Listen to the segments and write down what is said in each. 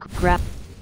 Grab.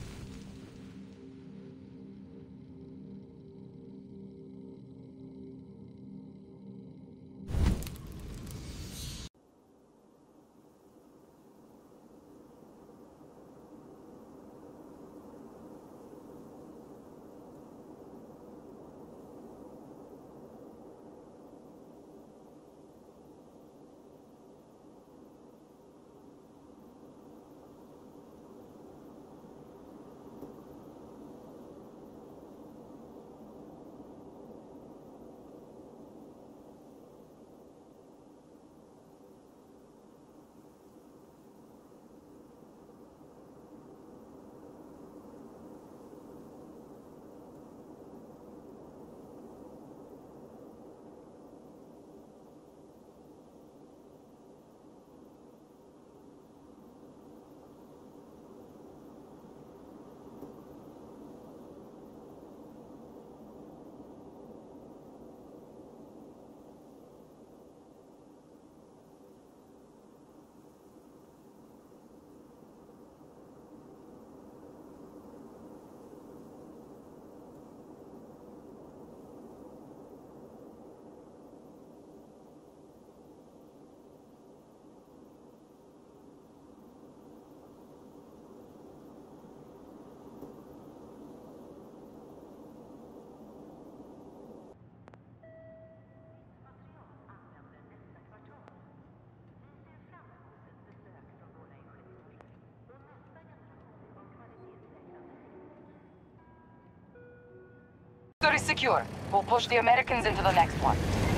Sector is secure. We'll push the Americans into the next one.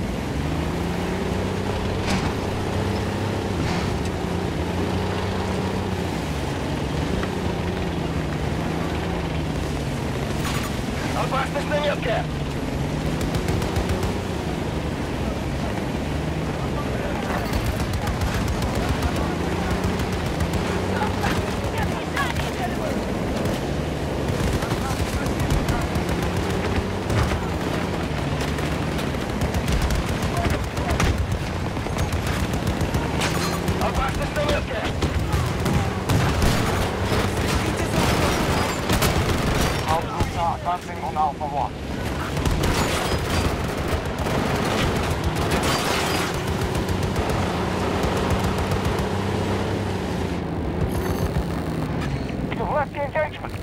Опасность на метке! Опасность на метке! Alpha start advancing on Alpha 1. You've left the engagement.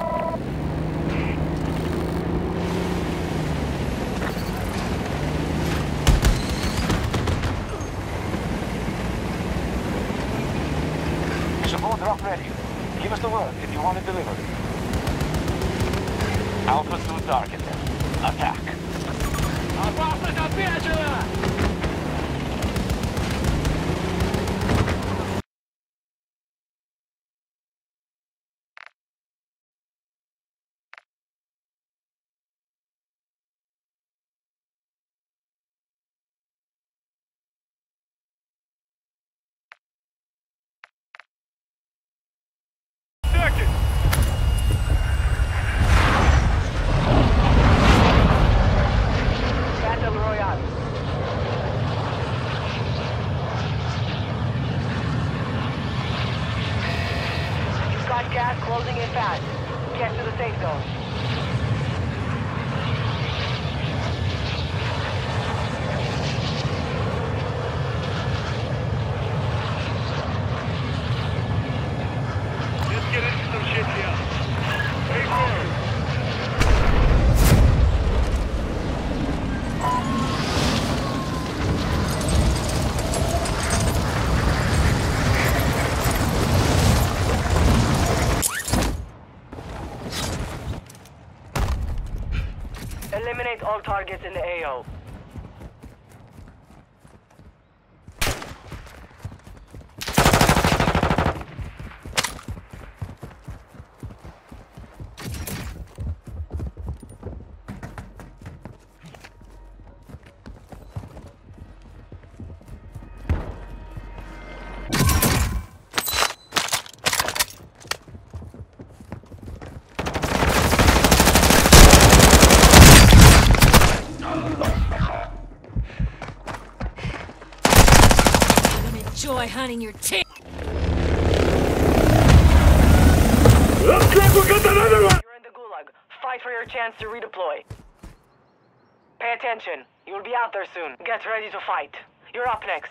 Support drop ready. Give us the word if you want it delivered. Alpha 2 targeted. Attack. Опасность отмечена! Battle Royale. You've got gas closing in fast. Get to the safe zone. Let's get into some shit here. Hey, forward. Eliminate all targets in the AO. Enjoy hunting your tail. You're in the Gulag. Fight for your chance to redeploy. Pay attention. You'll be out there soon. Get ready to fight. You're up next.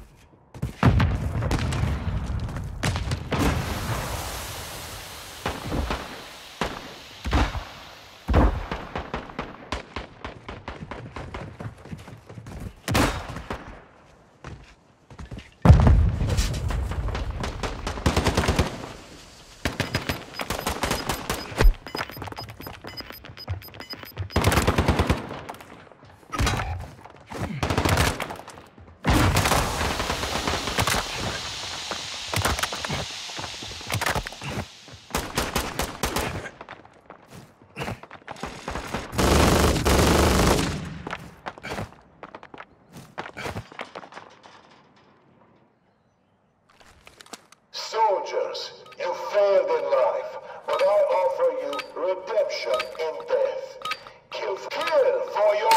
Soldiers, you failed in life, but I offer you redemption in death. Kill for your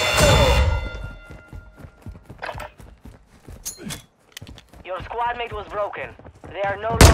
freedom! Your squad mate was broken. They are no longer...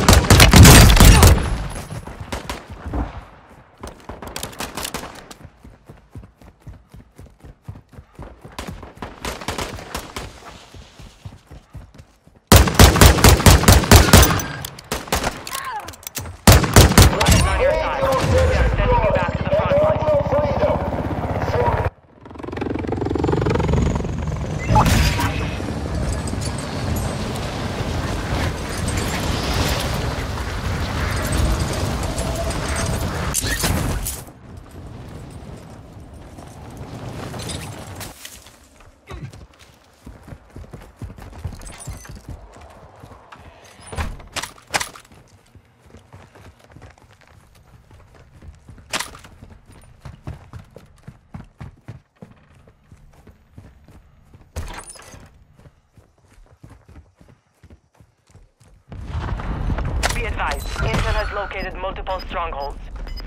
Be advised, Intel has located multiple strongholds.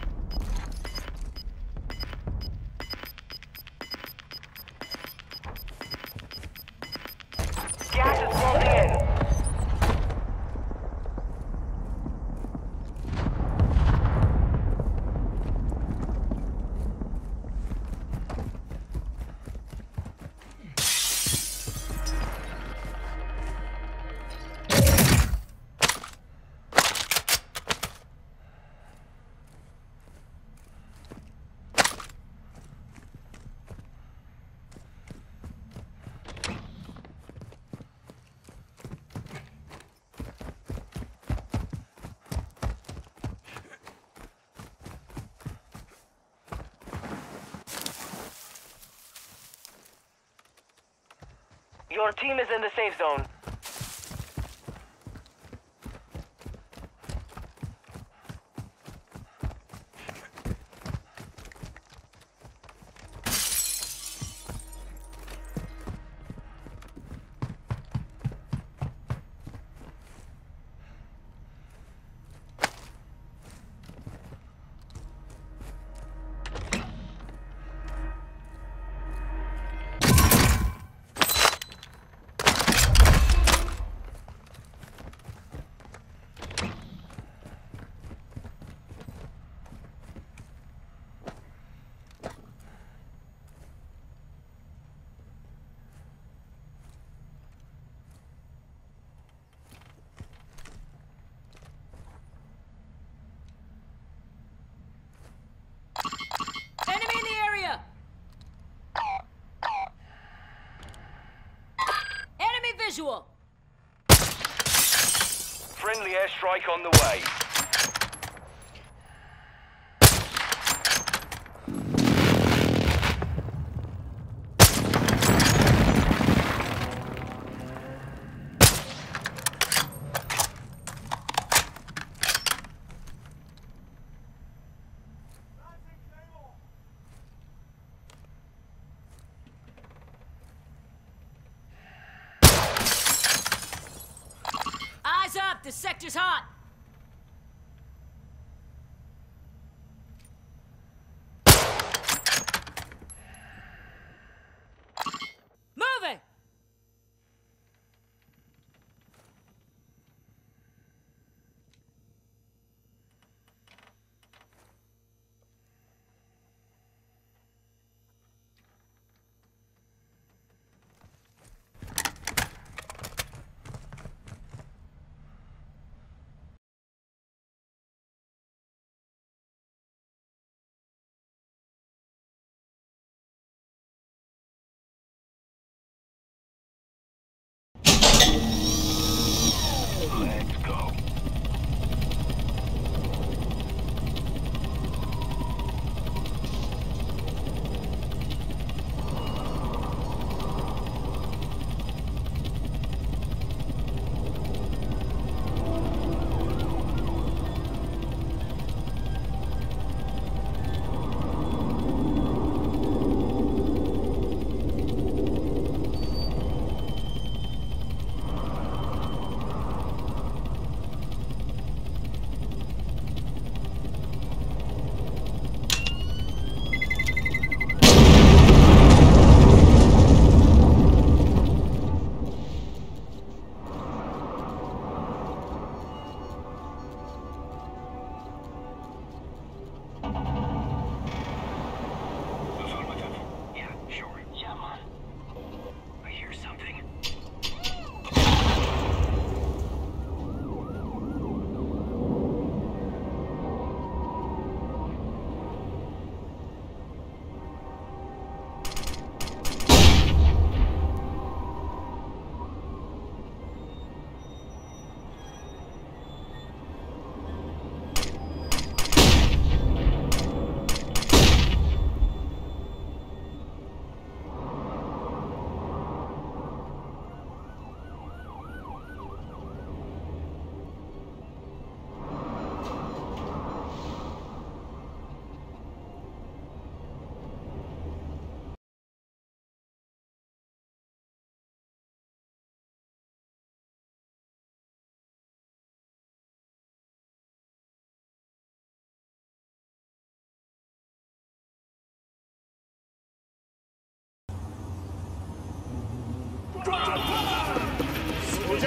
Gas is closing in. Your team is in the safe zone. Visual. Friendly airstrike on the way. Eyes up! The sector's hot! Moving!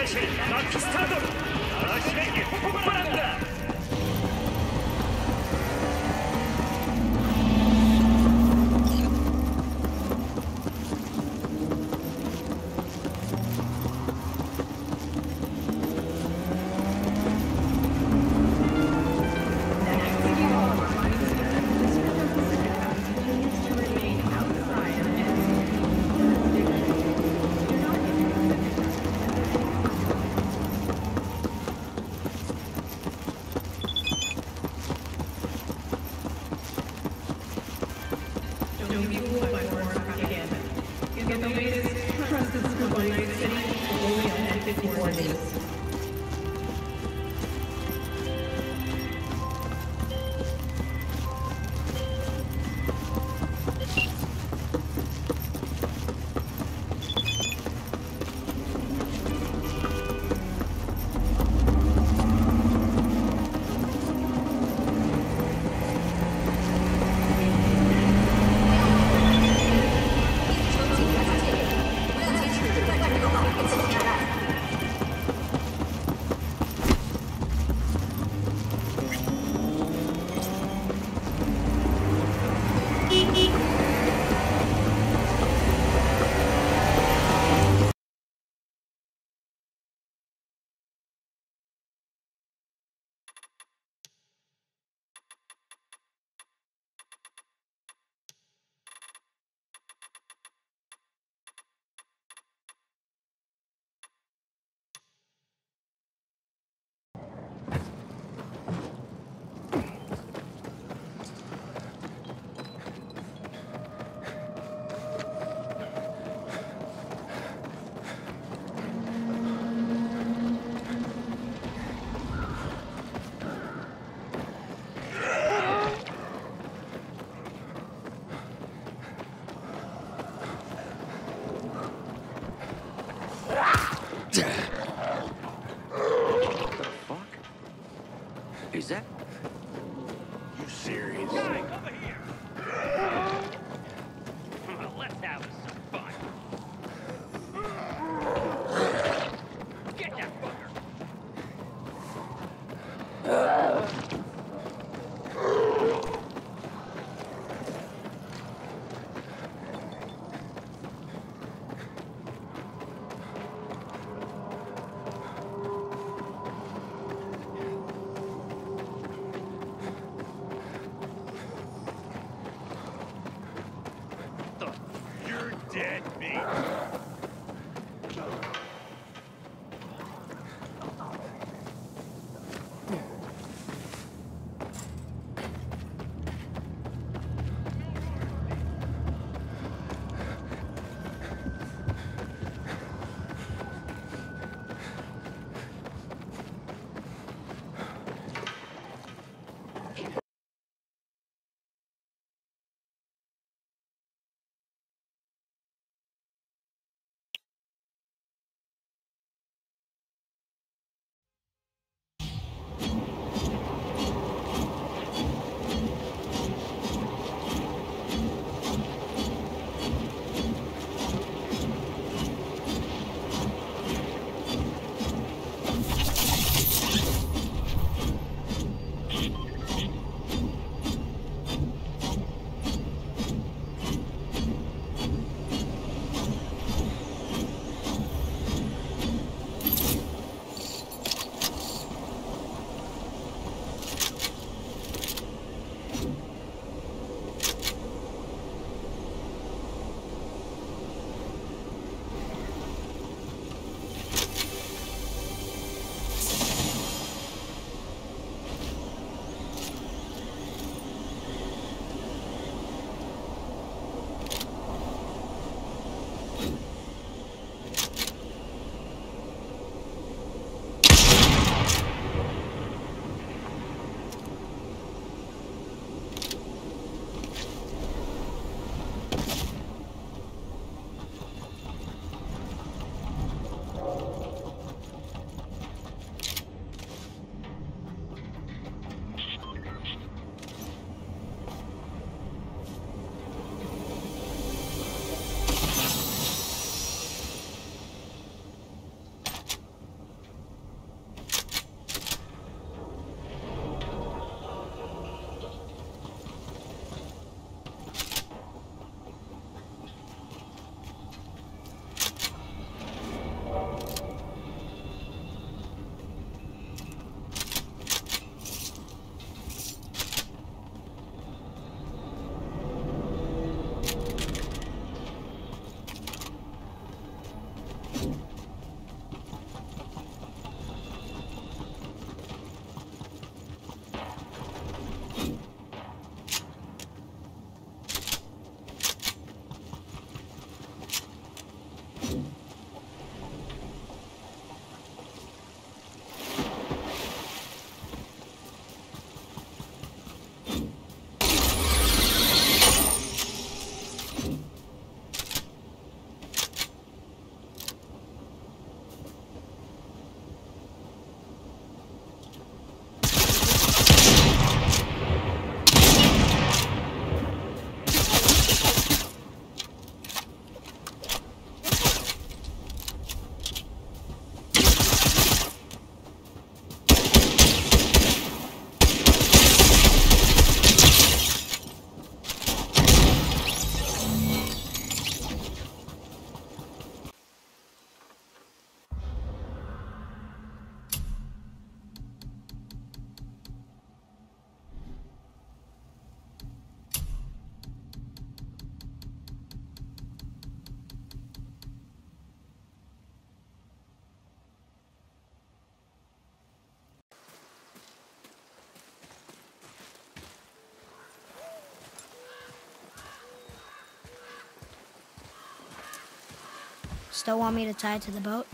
しマックスタート嵐電気ここからなんだ Is that? You serious? Guys, over here! Let's have some fun. Get that fucker! You're dead meat. Still want me to tie it to the boat?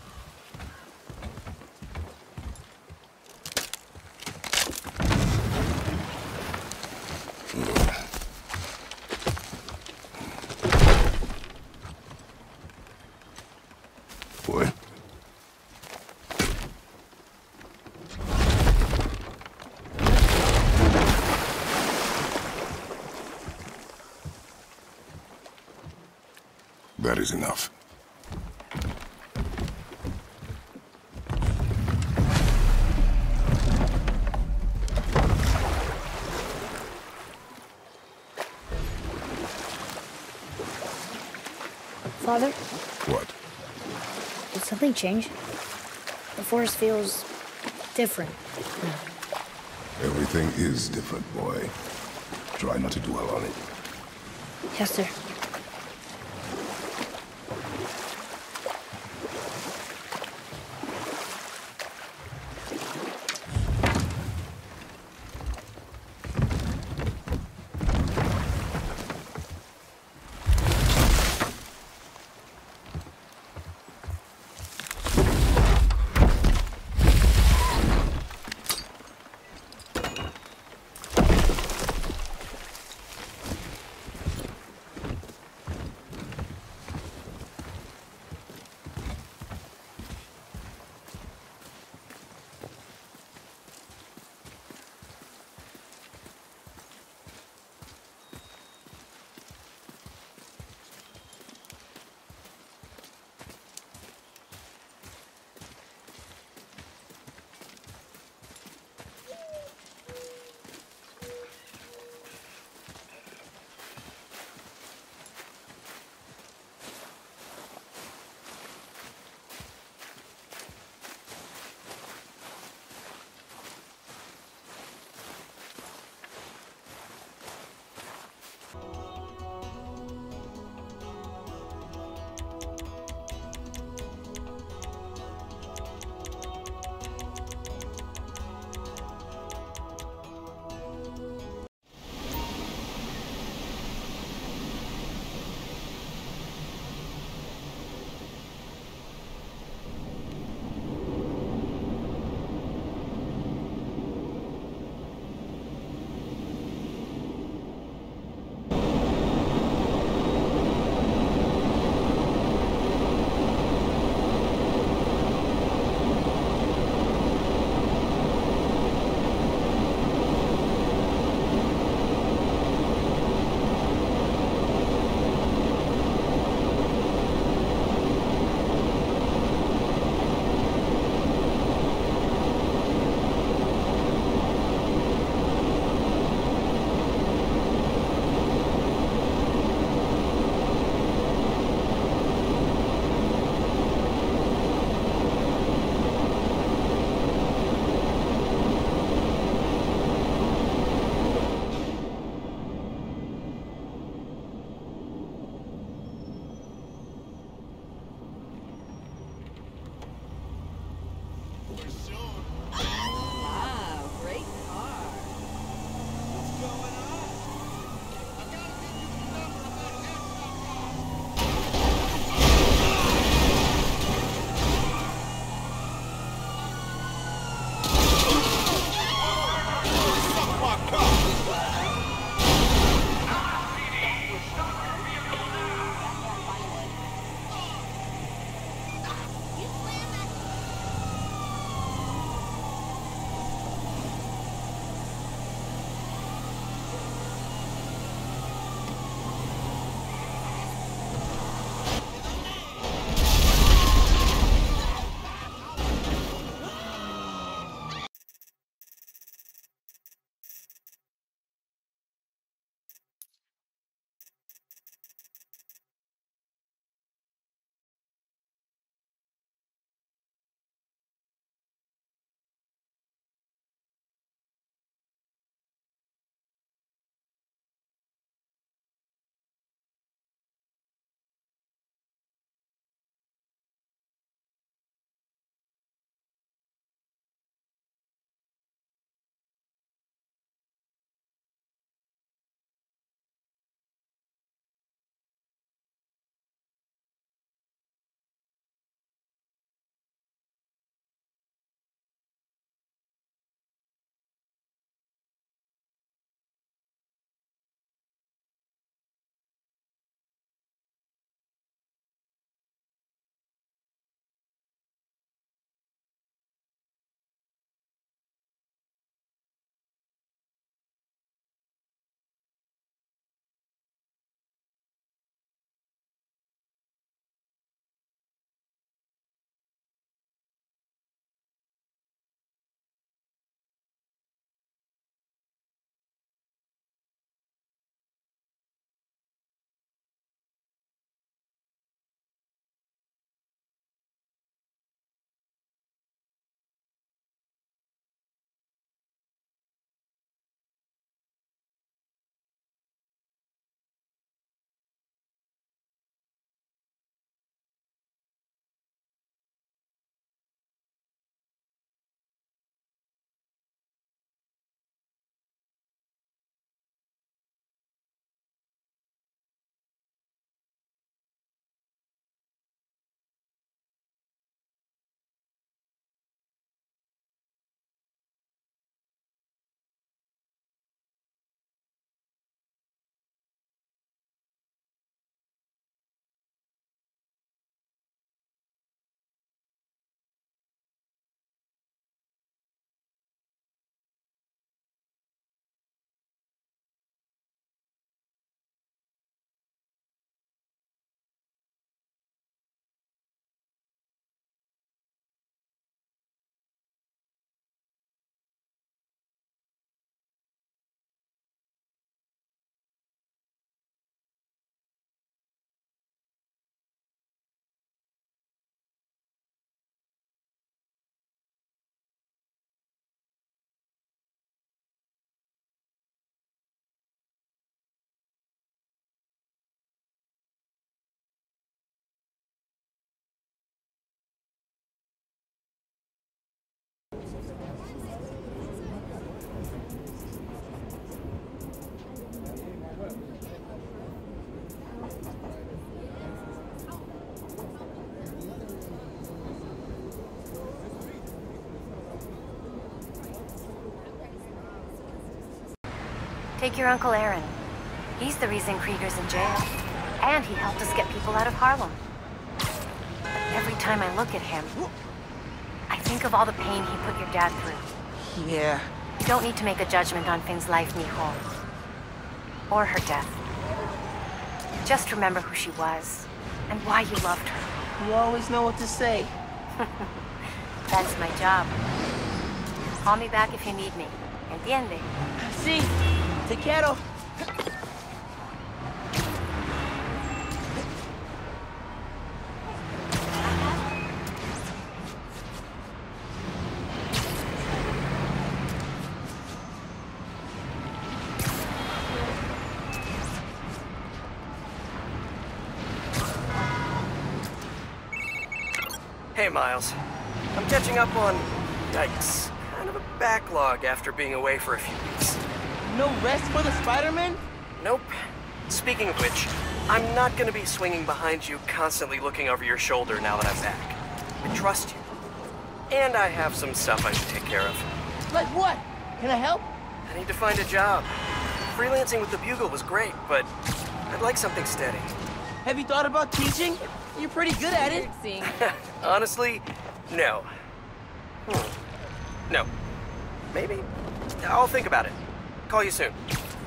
Boy. That is enough. Father, What? did something change? The forest feels different. Everything is different, boy. Try not to dwell on it. Yes, sir. Take your Uncle Aaron. He's the reason Krieger's in jail. And he helped us get people out of Harlem. But every time I look at him, I think of all the pain he put your dad through. Yeah. You don't need to make a judgment on Finn's life, Mijo. Or her death. Just remember who she was, and why you loved her. You always know what to say. That's my job. Call me back if you need me. Entiende? See? Te quiero. Hey, Miles. I'm catching up on... yikes. Kind of a backlog after being away for a few weeks. No rest for the Spider-Man? Nope. Speaking of which, I'm not gonna be swinging behind you, constantly looking over your shoulder now that I'm back. I trust you. And I have some stuff I should take care of. Like what? Can I help? I need to find a job. Freelancing with the Bugle was great, but I'd like something steady. Have you thought about teaching? You're pretty good at it. Honestly, no. No. Maybe. I'll think about it. Call you soon.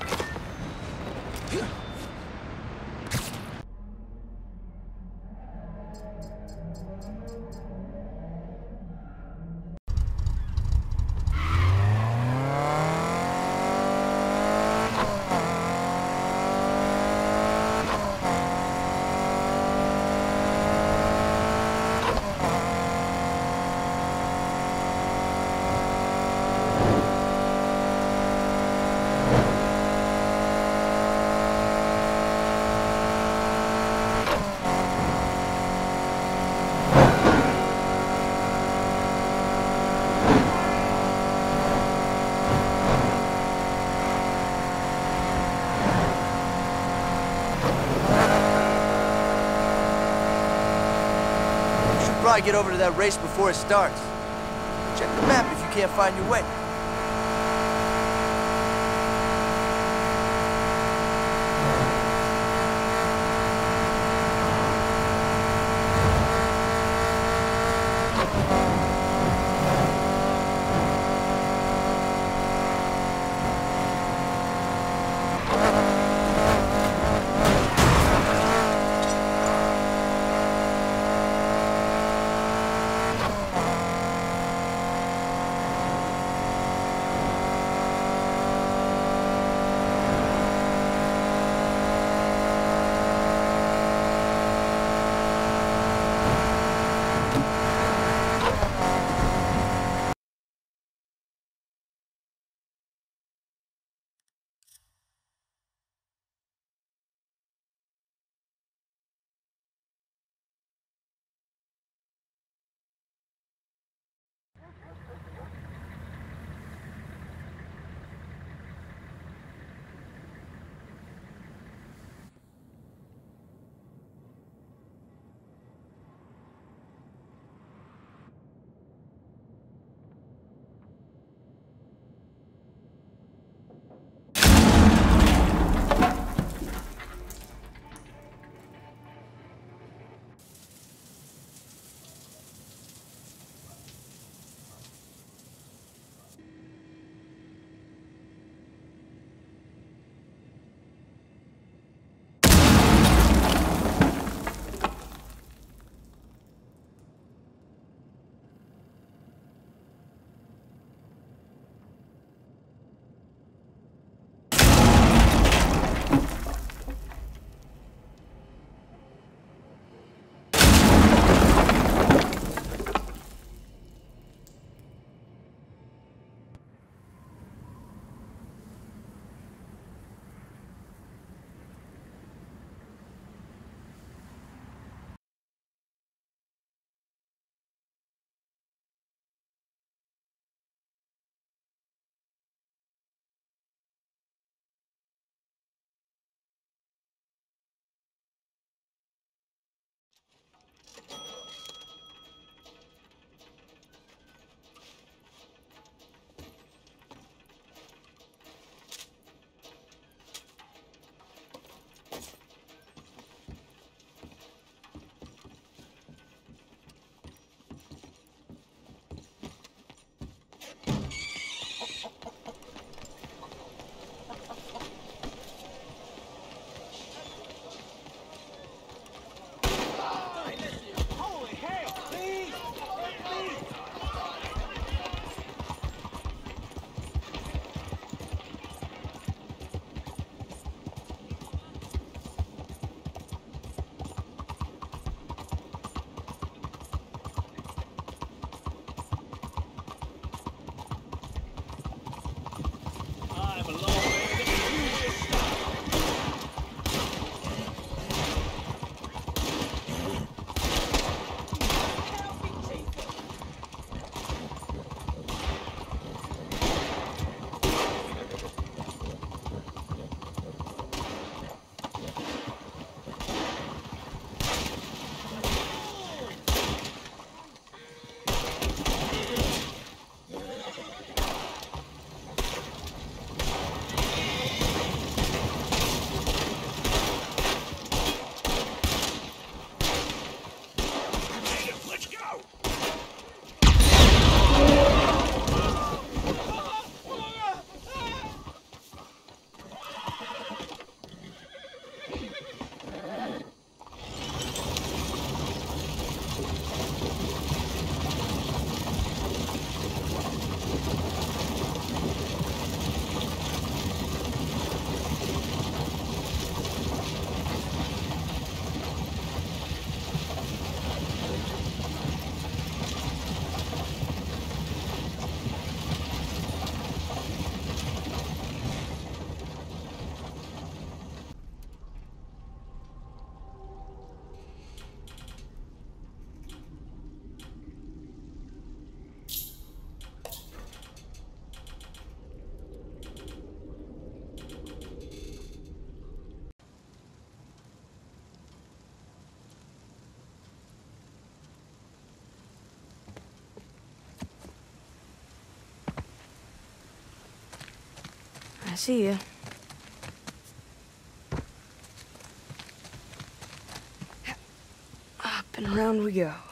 Probably get over to that race before it starts. Check the map if you can't find your way. I see you. Up and around we go.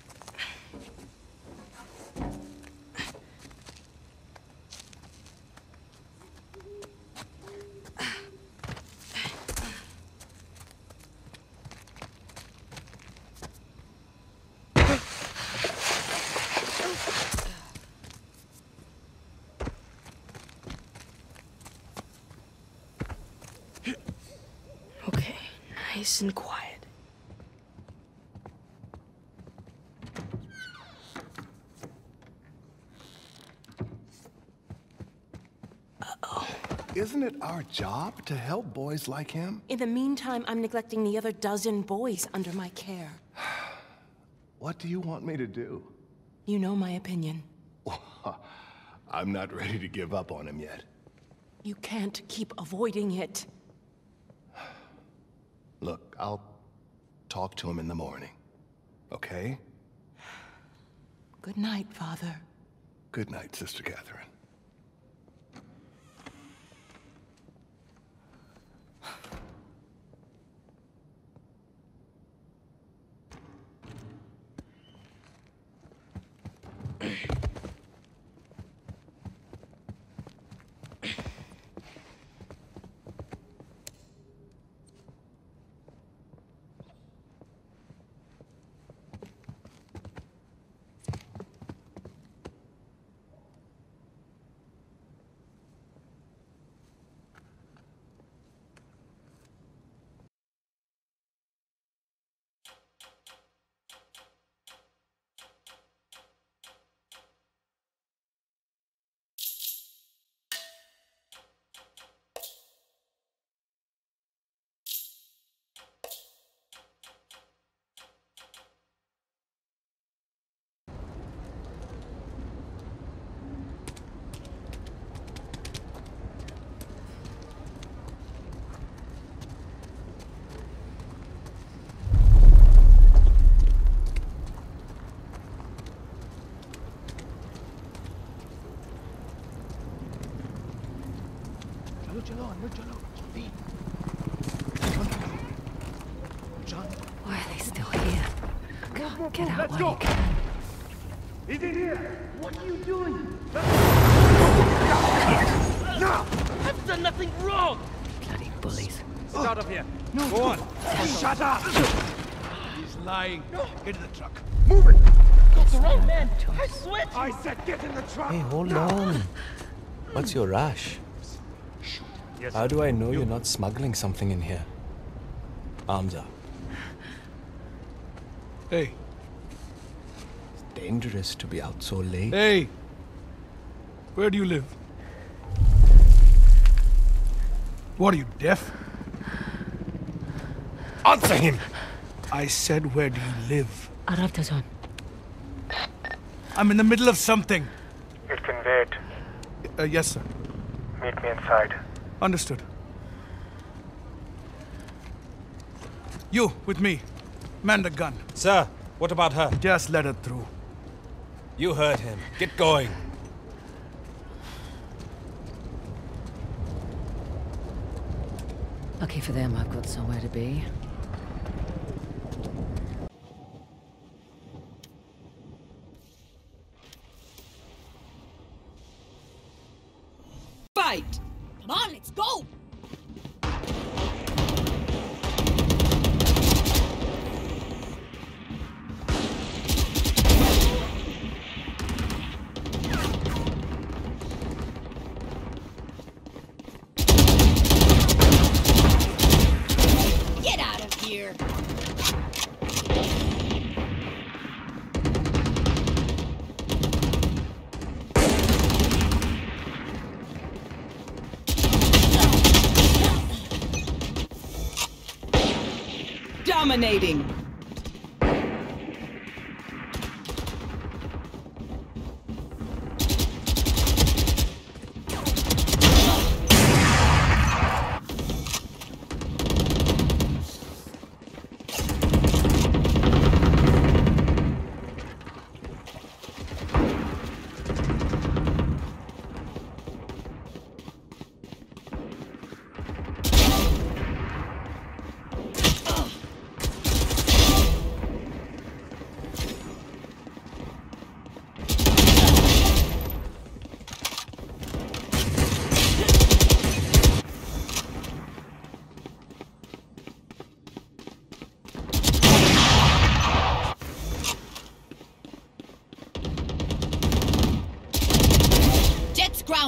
Okay, nice and quiet. Isn't it our job to help boys like him? In the meantime, I'm neglecting the other dozen boys under my care. What do you want me to do? You know my opinion. I'm not ready to give up on him yet. You can't keep avoiding it. Look, I'll talk to him in the morning, okay? Good night, Father. Good night, Sister Catherine. Why are they still here? God, get out while you can. He's in here! What are you doing? No! I've done nothing wrong! Bloody bullies. Get out of here! No! Go on! Shut up! He's lying. Get in the truck. Move it! That's right, man! I swear to I said get in the truck! Hey, hold on. What's your rush? Yes, how do I know you're not smuggling something in here? Arms up. Hey. It's dangerous to be out so late. Hey! Where do you live? What are you, deaf? Answer him! I said, where do you live? Arabtazon. I'm in the middle of something. It's conveyed. Yes, sir. Meet me inside. Understood. You, with me. Man the gun. Sir, what about her? Just let her through. You heard him. Get going. Lucky for them, I've got somewhere to be. Fight! Come on, let's go! Get out of here! Dominating.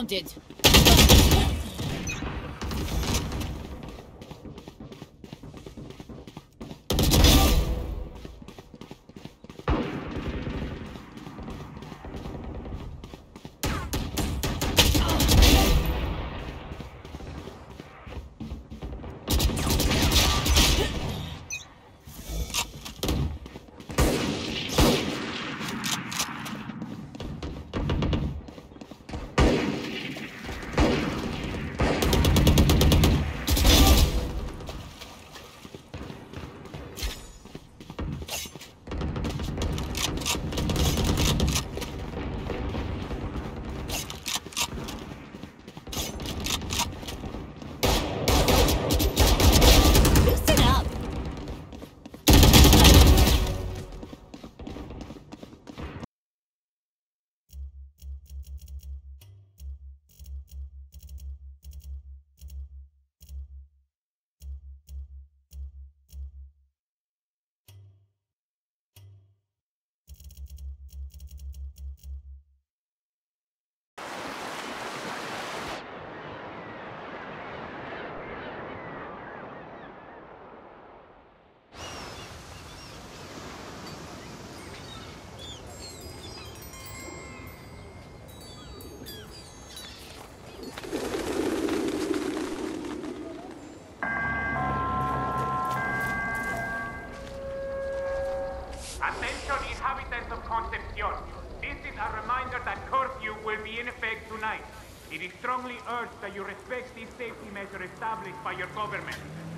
wanted. Attention inhabitants of Concepcion. This is a reminder that curfew will be in effect tonight. It is strongly urged that you respect these safety measures established by your government.